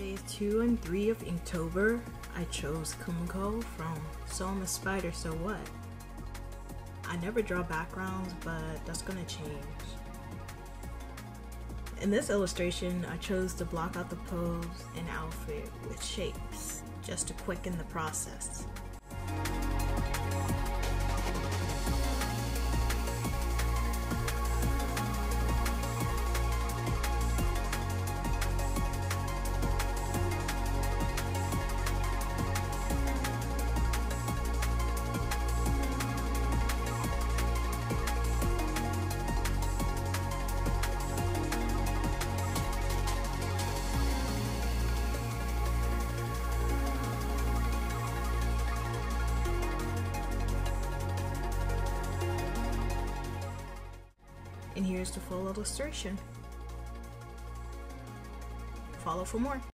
Days 2 and 3 of Inktober, I chose Kumiko from So I'm a Spider, So What? I never draw backgrounds, but that's gonna change. In this illustration, I chose to block out the pose and outfit with shapes, just to quicken the process. And here's the full illustration. Follow for more.